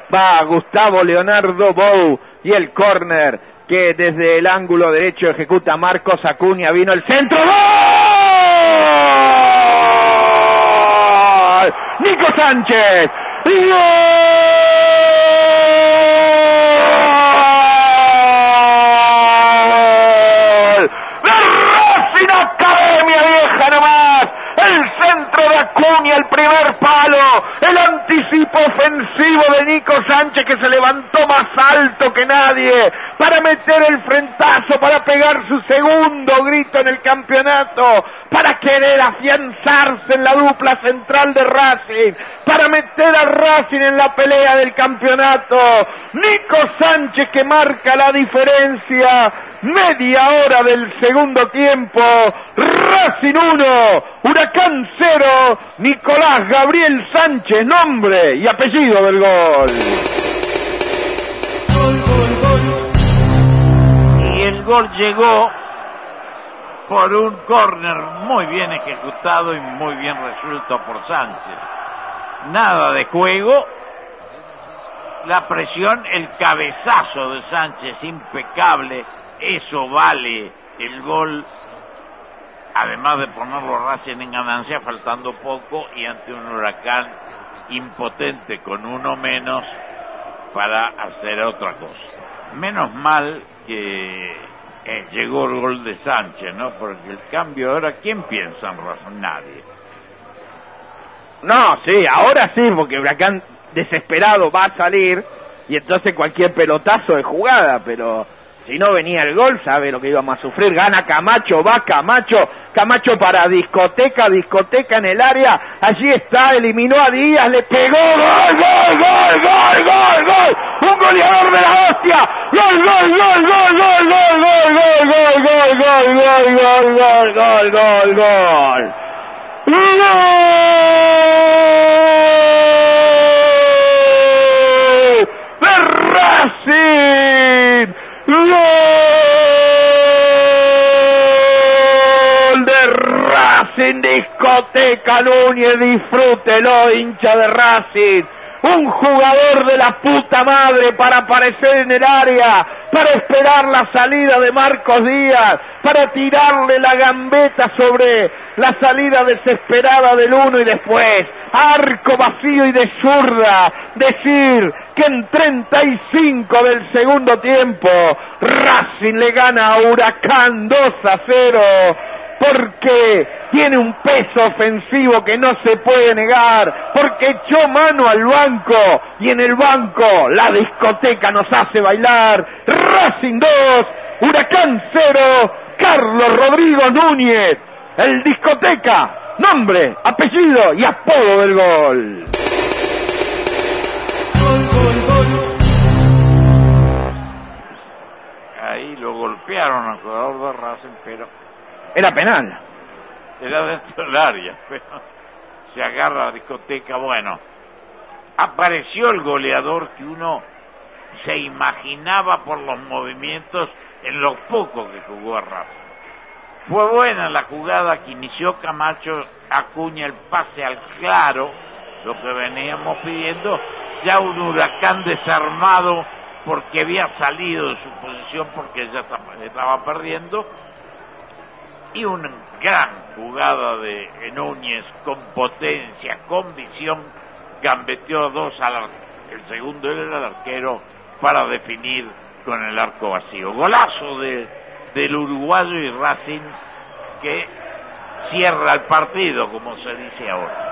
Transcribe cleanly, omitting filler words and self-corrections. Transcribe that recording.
Va Gustavo Leonardo Bou y el córner que desde el ángulo derecho ejecuta Marcos Acuña. Vino el centro. ¡Gol! Nico Sánchez. ¡Gol! ¡De Racing Academia Vieja nomás! El centro de Acuña, el primer palo, el anticipo ofensivo de Nico Sánchez, que se levantó más alto que nadie para meter el frentazo, para pegar su segundo grito en el campeonato, para querer afianzarse en la dupla central de Racing, para meter a Racing en la pelea del campeonato. Nico Sánchez, que marca la diferencia, media hora del segundo tiempo. Racing 1, Huracán 0, Nicolás Gabriel Sánchez, nombre y apellido del gol. Y el gol llegó por un córner muy bien ejecutado y muy bien resuelto por Sánchez. Nada de juego, la presión, el cabezazo de Sánchez impecable, eso vale el gol. Además de ponerlo Racing en ganancia, faltando poco y ante un Huracán impotente con uno menos para hacer otra cosa. Menos mal que llegó el gol de Sánchez, ¿no? Porque el cambio ahora, ¿quién piensa en Racing? Nadie. No, sí, ahora sí, porque Huracán desesperado va a salir y entonces cualquier pelotazo de jugada, pero si no venía el gol, sabe lo que íbamos a sufrir. Gana Camacho, va Camacho, Camacho para discoteca en el área, allí está, eliminó a Díaz, le pegó, gol, gol, gol, gol, gol, gol, un goleador de la hostia, gol, gol, gol, gol, gol, gol, gol, gol, gol, gol, gol, gol, gol, gol, gol, gol, ¡de Racing! ¡Gol de Racing! Discoteca Núñez, disfrútelo, hincha de Racing. Un jugador de la puta madre para aparecer en el área, para esperar la salida de Marcos Díaz, para tirarle la gambeta sobre la salida desesperada del uno y después, arco vacío y de zurda, decir que en 35 del segundo tiempo Racing le gana a Huracán 2-0, porque tiene un peso ofensivo que no se puede negar, porque echó mano al banco, y en el banco la discoteca nos hace bailar. Racing 2, Huracán 0, Carlos Rodrigo Núñez, el discoteca, nombre, apellido y apodo del gol. Ahí lo golpearon al jugador de Racing, pero era penal. Era dentro del área, pero se agarra la discoteca. Bueno, apareció el goleador que uno se imaginaba por los movimientos en lo poco que jugó a Racing. Fue buena la jugada que inició Camacho, Acuña, el pase al claro, lo que veníamos pidiendo, ya un Huracán desarmado porque había salido de su posición porque ya estaba perdiendo. Y una gran jugada de Núñez, con potencia, con visión, gambeteó dos el segundo era el arquero para definir con el arco vacío. Golazo del uruguayo, y Racing que cierra el partido, como se dice ahora.